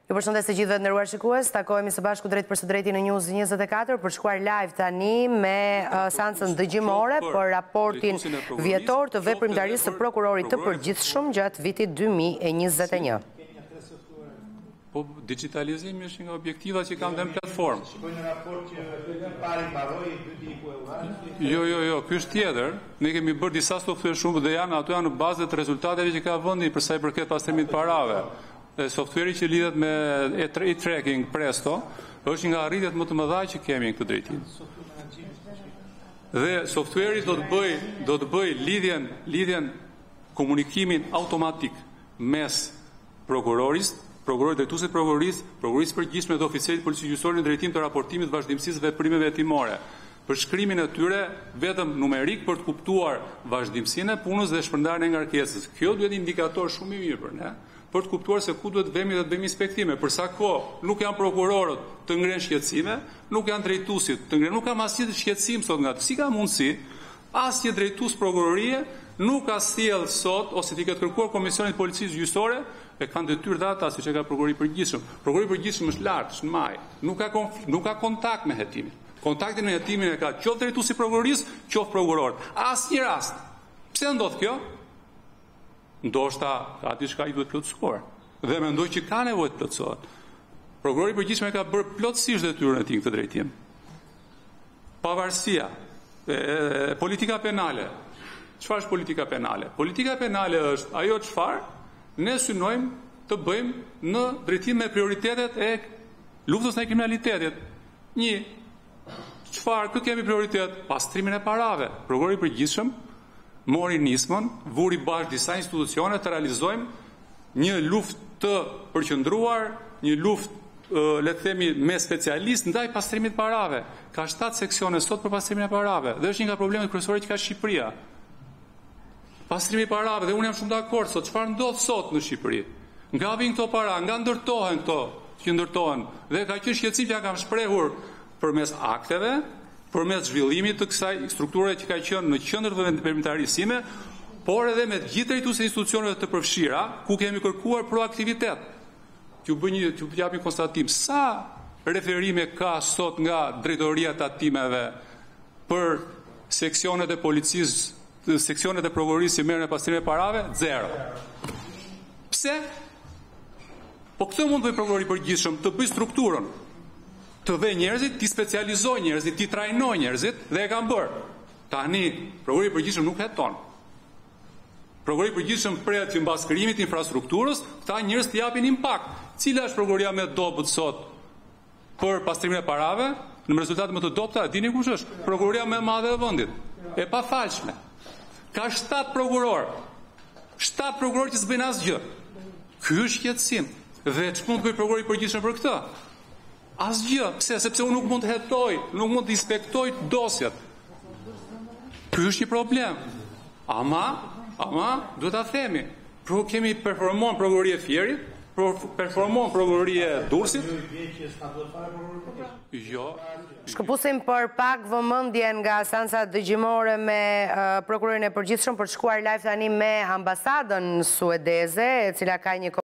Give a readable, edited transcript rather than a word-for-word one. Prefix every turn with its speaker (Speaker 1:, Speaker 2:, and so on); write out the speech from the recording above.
Speaker 1: Ju përshëndes të gjithë dhe nderuar shikues, takohemi së bashku drejt për së drejti në News 24 për shkuar live tani me seancën dëgjimore për raportin vjetor të veprimtarisë së prokurorit të përgjithshëm gjatë vitit 2021.
Speaker 2: Po digitalizimi është nga objektiva që kam dhe në platformë. Jo, ky është tjetër. Ne kemi bërë disa software shumë dhe ato janë në bazë të rezultateve që ka vendi për sa i përket pastrimit parave. Software që lidhet me e-tracking Presto është nga arritjet më të mëdha që kemi në këtë drejtim. Dhe software do të bëj lidhjen komunikimin automatik mes prokurorit drejtuesit prokurorisë përgjithshme dhe oficerit policisë gjyqësore në drejtim të raportimit vazhdimësisë veprimeve hetimore. Për shkrimin e tyre vetëm numerik për të kuptuar vazhdimësinë e punës dhe shpërndarjen e ngarkesës. Kjo duhet indikator shumë i mirë për ne, për të kuptuar se ku duhet vemi dhe të bëjmë inspektime. Për sa kohë nuk janë prokurorët të ngrenë shqetësime, nuk janë drejtuesit të ngrenë, nuk kam asnjë shqetësim sot nga si ka mundësi asnjë drejtues prokurorie nuk ka sjell sot ose t'i ketë kërkuar Komisionit Policisë Gjyqësore e kanë detyrë dhe ata siç e ka prokurori i përgjithshëm. Prokurori i përgjithshëm është lart, është në maj, nuk ka kontakt me hetimin. Kontaktin me hetimin e ka qoftë drejtuesi i prokurorisë, qoftë prokuror. Asnjë rast. Pse ndodh kjo? Ndoshta ka diçka i duhet plotësuar. Dhe mendoj që ka nevojë të plotësohet. Prokurori i përgjithshëm ka bërë plotësisht detyrën e tij këtë drejtim. Pavarësia, politika penale. Çfarë është politika penale? Politika penale është ajo çfarë ne synojmë të bëjmë në drejtim me prioritetet e luftës ndaj kriminalitetit. Çfarë kë kemi prioritet? Pastrimin e parave. Prokurori i përgjithshëm mori nismën, vuri bashkë disa institucione të realizojmë një luftë të përqendruar, një luftë le të themi me specialistë ndaj pastrimit parave. Ka 7 seksione sot për pastrimin e parave dhe është një nga problemet kryesore që ka Shqipëria. Pastrimi i parave, dhe unë jam shumë dakord sot, çfarë ndodh sot në Shqipëri? Nga vijnë këto para, nga ndërtohen këto që ndërtohen, dhe ka qenë shqetësim që ja kam shprehur përmes akteve, përmes zhvillimit të kësaj strukture që ka qenë në qendër të veprimtarisë, por edhe me të gjithë drejtuesit e institucioneve të përfshira, ku kemi kërkuar proaktivitet. T'ju jap një konstatim, sa referime ka sot nga drejtoria e tatimeve për seksionet e policisë, seksionet e prokurorisë që merren me pastrimin e parave? 0. Pse? Po këtë mund të bëjë prokurori i përgjithshëm, të bëjë strukturën, të vë njerëzit, t'i specializojë njerëzit, t'i trajnojë njerëzit dhe e kanë bërë. Tani prokurori i përgjithshëm nuk heton. Prokurori i përgjithshëm pret që mbas krijimit të infrastrukturës, këta njerëz të japin impakt. Cila është prokuroria më e dobët sot për pastrimin e parave? Në rezultate më të dobta, dini kush është? Prokuroria më e madhe e vendit. E pafalshme. Ka 7 prokuror. 7 prokuror që s'bëjnë asgjë. Ky është shqetësim. Dhe ç'mund të bëjë prokurori i përgjithshëm për këtë? Asgjë. Pse? Sepse unë nuk mund të hetoj, nuk mund të inspektoj dosjet. Ky është një problem. Ama duhet ta themi. Kemi performon prokuroria e Fierit, performon prokuroria e Durrësit. Jo.
Speaker 1: Shkëpusim për pak vëmendjen nga seanca dëgjimore me prokurorin e përgjithshëm për të shkuar live tani me ambasadën suedeze, e cila ka një